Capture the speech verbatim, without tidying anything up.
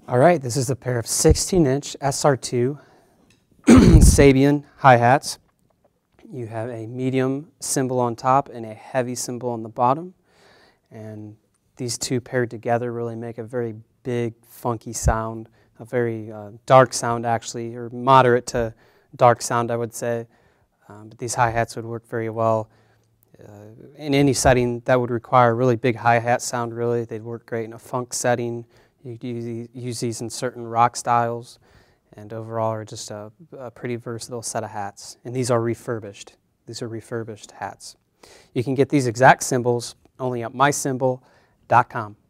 All right, this is a pair of sixteen inch S R two Sabian hi-hats. You have a medium cymbal on top and a heavy cymbal on the bottom. And these two paired together really make a very big, funky sound, a very uh, dark sound actually, or moderate to dark sound I would say. Um, but these hi-hats would work very well uh, in any setting that would require a really big hi-hat sound really. They'd work great in a funk setting. You could use, use these in certain rock styles, and overall are just a, a pretty versatile set of hats. And these are refurbished. These are refurbished hats. You can get these exact cymbals only at my cymbal dot com.